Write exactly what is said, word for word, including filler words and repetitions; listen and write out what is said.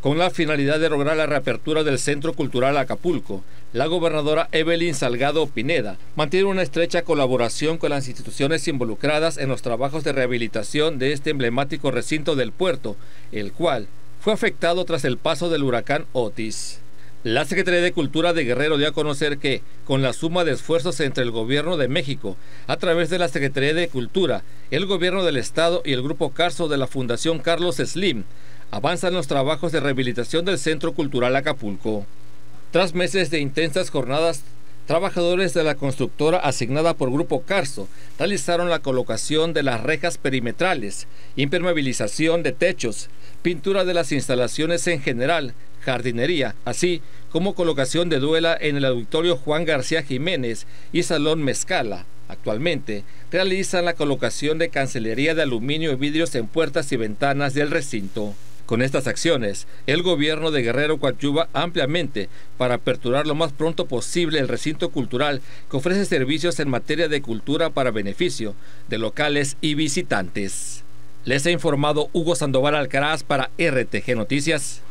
Con la finalidad de lograr la reapertura del Centro Cultural Acapulco, la gobernadora Evelyn Salgado Pineda mantiene una estrecha colaboración con las instituciones involucradas en los trabajos de rehabilitación de este emblemático recinto del puerto, el cual fue afectado tras el paso del huracán Otis. La Secretaría de Cultura de Guerrero dio a conocer que, con la suma de esfuerzos entre el Gobierno de México, a través de la Secretaría de Cultura, el Gobierno del Estado y el Grupo Carso de la Fundación Carlos Slim, avanzan los trabajos de rehabilitación del Centro Cultural Acapulco. Tras meses de intensas jornadas, trabajadores de la constructora asignada por Grupo Carso realizaron la colocación de las rejas perimetrales, impermeabilización de techos, pintura de las instalaciones en general, jardinería, así como colocación de duela en el auditorio Juan García Jiménez y Salón Mezcala. Actualmente realizan la colocación de cancelería de aluminio y vidrios en puertas y ventanas del recinto. Con estas acciones, el gobierno de Guerrero coadyuva ampliamente para aperturar lo más pronto posible el recinto cultural que ofrece servicios en materia de cultura para beneficio de locales y visitantes. Les ha informado Hugo Sandoval Alcaraz para R T G Noticias.